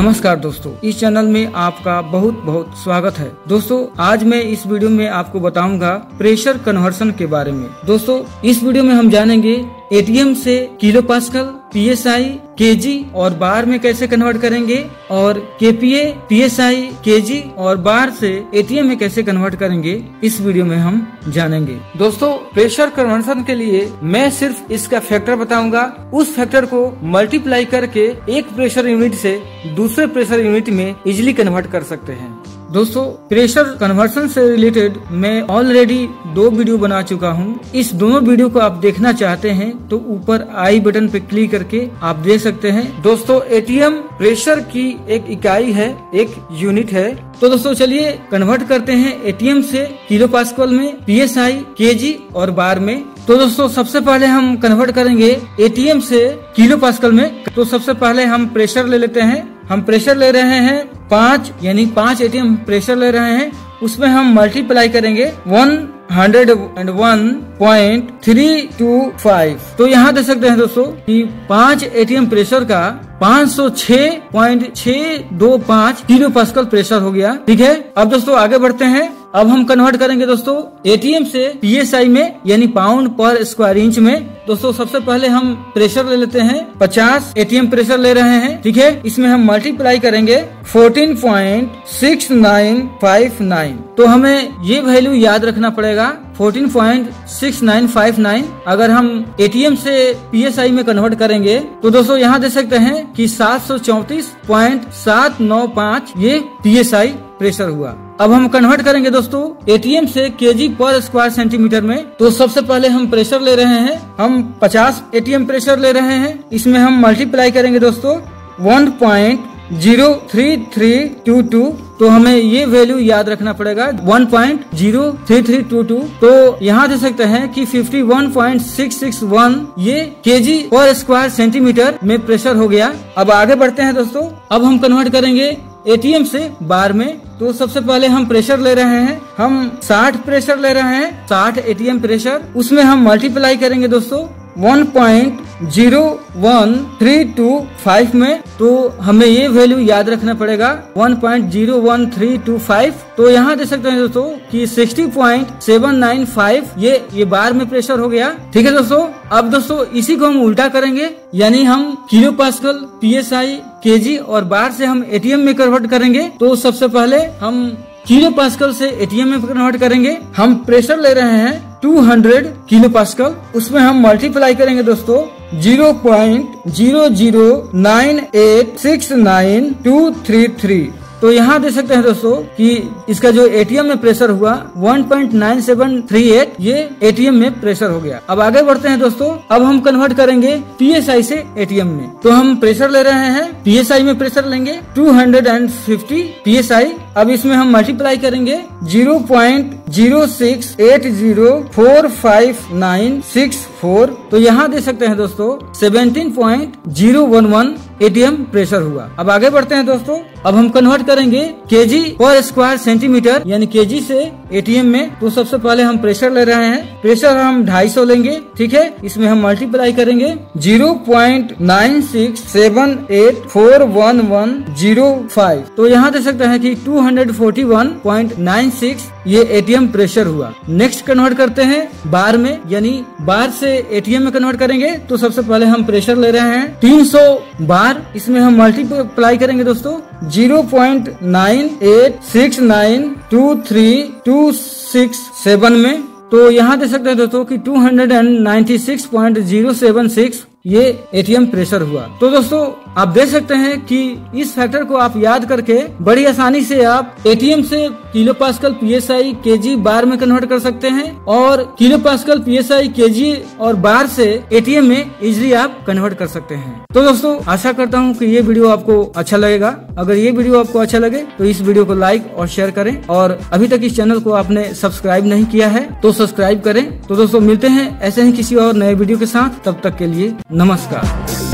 नमस्कार दोस्तों, इस चैनल में आपका बहुत बहुत स्वागत है। दोस्तों आज मैं इस वीडियो में आपको बताऊंगा प्रेशर कन्वर्सन के बारे में। दोस्तों इस वीडियो में हम जानेंगे एटीएम से किलो पास्कल, पीएसआई, केजी और बार में कैसे कन्वर्ट करेंगे और केपीए, पीएसआई, केजी और बार से एटीएम में कैसे कन्वर्ट करेंगे, इस वीडियो में हम जानेंगे। दोस्तों प्रेशर कन्वर्सन के लिए मैं सिर्फ इसका फैक्टर बताऊंगा। उस फैक्टर को मल्टीप्लाई करके एक प्रेशर यूनिट से दूसरे प्रेशर यूनिट में इजिली कन्वर्ट कर सकते हैं। दोस्तों प्रेशर कन्वर्सन से रिलेटेड मैं ऑलरेडी 2 वीडियो बना चुका हूं। इस दोनों वीडियो को आप देखना चाहते हैं तो ऊपर आई बटन पे क्लिक करके आप देख सकते हैं। दोस्तों एटीएम प्रेशर की एक इकाई है, एक यूनिट है। तो दोस्तों चलिए कन्वर्ट करते हैं एटीएम से किलो पास्कल में, पीएसआई, केजी और बार में। तो दोस्तों सबसे पहले हम कन्वर्ट करेंगे एटीएम से किलो पास्कल में। तो सबसे पहले हम प्रेशर ले लेते हैं। हम प्रेशर ले रहे हैं 5, यानी 5 एटीएम प्रेशर ले रहे हैं। उसमें हम मल्टीप्लाई करेंगे 101.325। तो यहाँ देख सकते हैं दोस्तों कि 5 एटीएम प्रेशर का 506.625 किलो पास्कल प्रेशर हो गया। ठीक है, अब दोस्तों आगे बढ़ते हैं। अब हम कन्वर्ट करेंगे दोस्तों एटीएम से पीएसआई में, यानी पाउंड पर स्क्वायर इंच में। दोस्तों सबसे पहले हम प्रेशर ले लेते हैं, 50 एटीएम प्रेशर ले रहे हैं। ठीक है, इसमें हम मल्टीप्लाई करेंगे 14.6959। तो हमें ये वैल्यू याद रखना पड़ेगा 14.6959। अगर हम एटीएम से पीएसआई में कन्वर्ट करेंगे तो दोस्तों यहाँ देख सकते हैं कि 734.795 ये पीएसआई प्रेशर हुआ। अब हम कन्वर्ट करेंगे दोस्तों एटीएम से केजी पर स्क्वायर सेंटीमीटर में। तो सबसे पहले हम प्रेशर ले रहे हैं, हम 50 एटीएम प्रेशर ले रहे हैं। इसमें हम मल्टीप्लाई करेंगे दोस्तों 1.03322। तो हमें ये वैल्यू याद रखना पड़ेगा 1.03322। तो यहाँ दे सकते हैं कि 51.661 ये केजी पर स्क्वायर सेंटीमीटर में प्रेशर हो गया। अब आगे बढ़ते हैं दोस्तों। अब हम कन्वर्ट करेंगे एटीएम से बार में। तो सबसे पहले हम प्रेशर ले रहे हैं, हम 60 प्रेशर ले रहे हैं, 60 एटीएम प्रेशर। उसमें हम मल्टीप्लाई करेंगे दोस्तों 1.01325 में। तो हमें ये वैल्यू याद रखना पड़ेगा 1.01325। तो यहाँ देख सकते हैं दोस्तों कि 60.795 ये बार में प्रेशर हो गया। ठीक है दोस्तों, अब दोस्तों इसी को हम उल्टा करेंगे, यानी हम किलो पास्कल, पीएसआई, केजी और बार से हम एटीएम में कन्वर्ट करेंगे। तो सबसे पहले हम किलो पास्कल से एटीएम में कन्वर्ट करेंगे। हम प्रेशर ले रहे हैं 200 किलो पास्कल। उसमें हम मल्टीप्लाई करेंगे दोस्तों 0.009869233। तो यहाँ देख सकते हैं दोस्तों कि इसका जो एटीएम में प्रेशर हुआ 1.9738 ये एटीएम में प्रेशर हो गया। अब आगे बढ़ते हैं दोस्तों। अब हम कन्वर्ट करेंगे पीएसआई से एटीएम में। तो हम प्रेशर ले रहे हैं, पीएसआई में प्रेशर लेंगे 250 पीएसआई। अब इसमें हम मल्टीप्लाई करेंगे 0.068045964। तो यहाँ दे सकते हैं दोस्तों 17.011 एटीएम प्रेशर हुआ। अब आगे बढ़ते हैं दोस्तों। अब हम कन्वर्ट करेंगे केजी पर स्क्वायर सेंटीमीटर, यानी केजी से एटीएम में। तो सबसे पहले हम प्रेशर ले रहे हैं, प्रेशर हम 250 लेंगे। ठीक है, इसमें हम मल्टीप्लाई करेंगे 0.9678411105। तो यहाँ दे सकते हैं कि 241.96 ये एटीएम प्रेशर हुआ। नेक्स्ट कन्वर्ट करते हैं बार में, यानी बार से एटीएम में कन्वर्ट करेंगे। तो सबसे पहले हम प्रेशर ले रहे हैं 300 बार। इसमें हम मल्टीप्लाई करेंगे दोस्तों 0.98692327 में। तो यहाँ देख सकते हैं दोस्तों कि 296.076 ये एटीएम प्रेशर हुआ। तो दोस्तों आप देख सकते हैं कि इस फैक्टर को आप याद करके बड़ी आसानी से आप एटीएम से kilo pascal, PSI, KG, bar में कन्वर्ट कर सकते हैं और किलो पास्कल, पीएसआई, केजी और बार से एटीएम में इजीली आप कन्वर्ट कर सकते हैं। तो दोस्तों आशा करता हूँ कि ये वीडियो आपको अच्छा लगेगा। अगर ये वीडियो आपको अच्छा लगे तो इस वीडियो को लाइक और शेयर करें, और अभी तक इस चैनल को आपने सब्सक्राइब नहीं किया है तो सब्सक्राइब करें। तो दोस्तों मिलते हैं ऐसे ही किसी और नए वीडियो के साथ, तब तक के लिए नमस्कार।